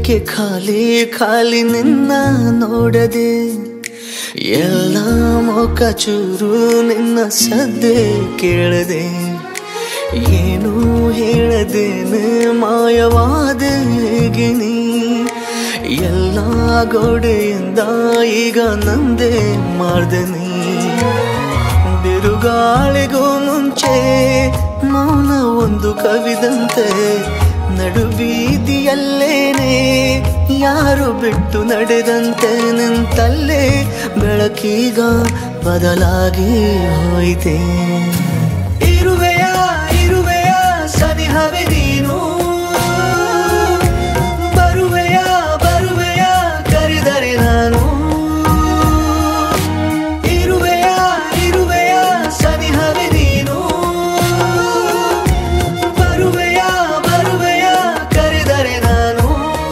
ಏಕೆ ಖಾಲಿ ಖಾಲಿ ನಿನ್ನ ನೋಡದೆ ಎಲ್ಲ ಮುಖ ಚೂರು ನಿನ್ನ ಸದ್ದೆ ಕೇಳದೆ ಏನು ಹೇಳದೇನೆ ಮಾಯವಾದೆ ಹೇಗೆ ನೀ ಎಲ್ಲ ಗೋಡೆಯಿಂದ ಈಗ ನಂದೇ ಮಾಡ್ದೆ ನೀ ಬಿರುಗಾಳಿಗೂ ಮುಂಚೆ ಮೌನ ಒಂದು ಕವಿದಂತೆ ನಡುಬೀದಿಯಲ್ಲೇನೆ ಯಾರು ಬಿಟ್ಟು ನಡೆದಂತೆ ನಿಂತಲ್ಲೇ ಬೆಳಕೀಗ ಬದಲಾಗಿ ಹೋಯಿತೆ ಇರುವೆಯ ಇರುವೆಯ ಸನಿಹವೇ ನೀನು ಬರುವೆಯ ಬರುವೆಯ ಕರೆದರೆ ನಾನು ಇರುವೆಯ ಇರುವೆಯ ಸನಿಹವೇ ನೀನು ಬರುವೆಯ ಬರುವೆಯ ಕರೆದರೆ ನಾನು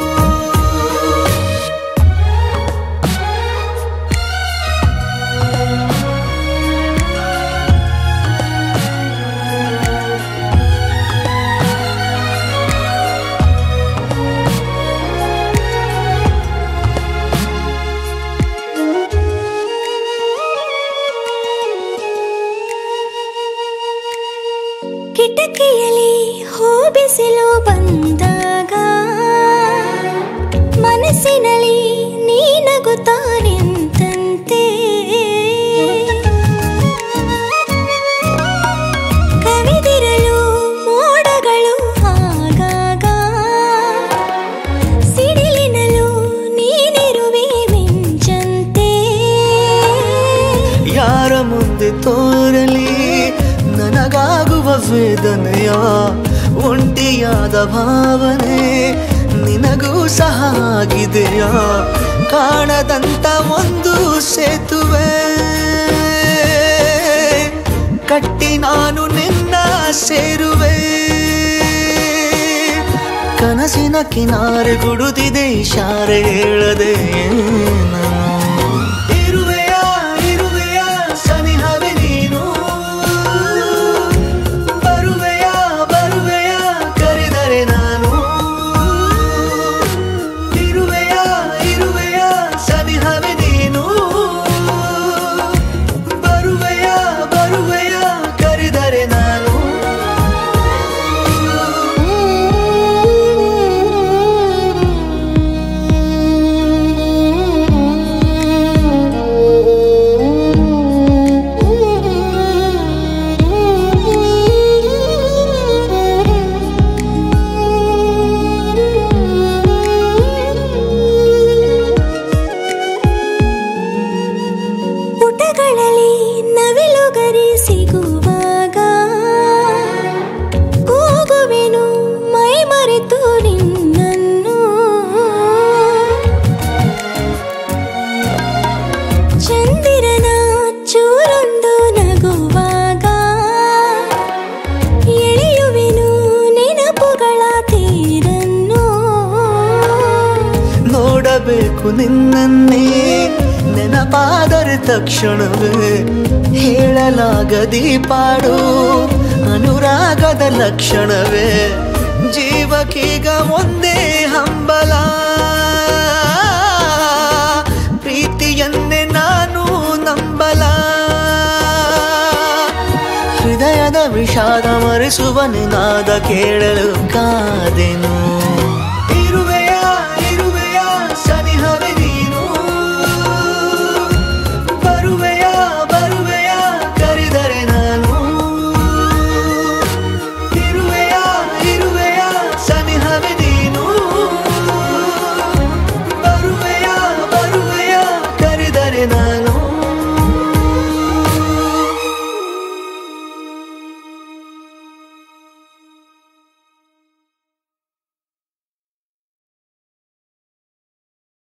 ಕಿಟಕಿಯಲ್ಲಿ ಹೂ ಬಿಸಿಲು ಬಂದಾಗ ಮನಸ್ಸಿನಲ್ಲಿ ನೀ ನಗುತ್ತಾ ನಿಂತಂತೆ ಕವಿದಿರಲು ಮೋಡಗಳು ಆಗಾಗ ಸಿಡಿಲಿನಲು ನೀನಿರುವೆ ಮಿಂಚಂತೆ ಯಾರ ಮುಂದೆ ತೋರಲಿ ನನಗಾಗುವ ವೇದನೆಯ ಒಂಟಿಯಾದ ಭಾವನೆ ನಿನಗೂ ಸಹ ಆಗಿದೆಯಾ ಕಾಣದಂತ ಒಂದು ಸೇತುವೆ ಕಟ್ಟಿ ನಾನು ನಿನ್ನ ಸೇರುವೆ ಕನಸಿನ ಕಿನಾರೆ ಗುಡುತ್ತಿದೆ ಇಶಾರೆ ಹೇಳದೆ ಇರುವೆಯ ಇರುವೆಯ ಸನಿಹವೇ ನೀನು ಬರುವೆಯ ಬರುವೆಯ ಕರೆದರೆ ನಾನು ಇರುವೆಯ ಇರುವೆಯ ಸನಿಹವೇ ನೀನು ಬರುವೆಯ ಬರುವೆಯ ಕರೆದರೆ ನಾನು ಪುಟಗಳಲ್ಲಿ ನವಿಲುಗರಿ ಸಿಗುವಾಗ ಕೂಗುವೆನು ಮೈ ಮರೆತು ನಿನ್ನನ್ನು ಚಂದಿರನ ಚೂರೊಂದು ನಗುವಾಗ ಎಳೆಯುವೆನು ನೆನಪುಗಳ ತೀರನ್ನು ನೋಡಬೇಕು ನಿನ್ನನ್ನೇ ನೆನಪಾದರೆ ತಕ್ಷಣವೇ ಹೇಳಲಾಗದಿ ಪಾಡು ಅನುರಾಗದ ಲಕ್ಷಣವೇ ಜೀವಕೀಗ ಒಂದೇ ಹಂಬಲ ಪ್ರೀತಿಯನ್ನೇ ನಾನು ನಂಬಲ ಹೃದಯದ ವಿಷಾದ ಮರೆಸುವ ನಿನಾದ ಕೇಳಲು ಕಾದೆನು